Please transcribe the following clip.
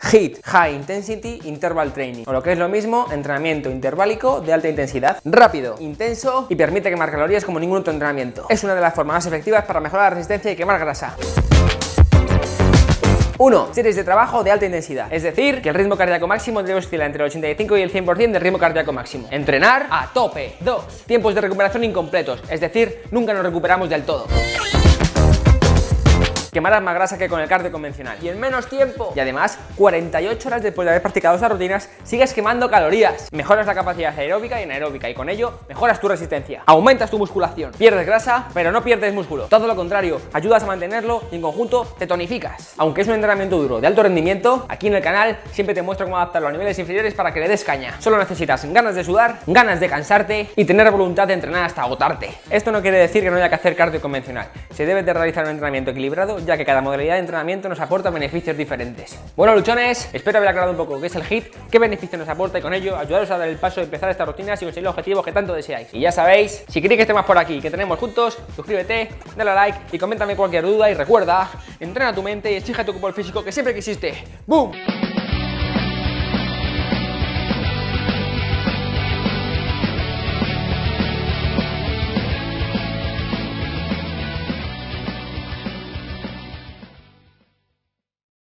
HIIT, High Intensity Interval Training, o lo que es lo mismo, entrenamiento interválico de alta intensidad, rápido, intenso y permite quemar calorías como ningún otro entrenamiento. Es una de las formas más efectivas para mejorar la resistencia y quemar grasa. 1. Series de trabajo de alta intensidad, es decir, que el ritmo cardíaco máximo debe oscilar entre el 85 y el 100% del ritmo cardíaco máximo. Entrenar a tope. 2. Tiempos de recuperación incompletos, es decir, nunca nos recuperamos del todo. Quemarás más grasa que con el cardio convencional y en menos tiempo. Y además, 48 horas después de haber practicado estas rutinas, sigues quemando calorías. Mejoras la capacidad aeróbica y anaeróbica y con ello mejoras tu resistencia. Aumentas tu musculación. Pierdes grasa, pero no pierdes músculo. Todo lo contrario, ayudas a mantenerlo y en conjunto te tonificas. Aunque es un entrenamiento duro de alto rendimiento, aquí en el canal siempre te muestro cómo adaptarlo a niveles inferiores para que le des caña. Solo necesitas ganas de sudar, ganas de cansarte y tener voluntad de entrenar hasta agotarte. Esto no quiere decir que no haya que hacer cardio convencional. Se debe de realizar un entrenamiento equilibrado, ya que cada modalidad de entrenamiento nos aporta beneficios diferentes. Bueno, luchones, espero haber aclarado un poco qué es el HIIT, qué beneficios nos aporta y con ello ayudaros a dar el paso de empezar esta rutina y conseguir los objetivos que tanto deseáis. Y ya sabéis, si queréis que estemos por aquí, que tenemos juntos, suscríbete, dale a like y coméntame cualquier duda y recuerda, entrena tu mente y exige tu cuerpo físico que siempre quisiste. ¡Boom!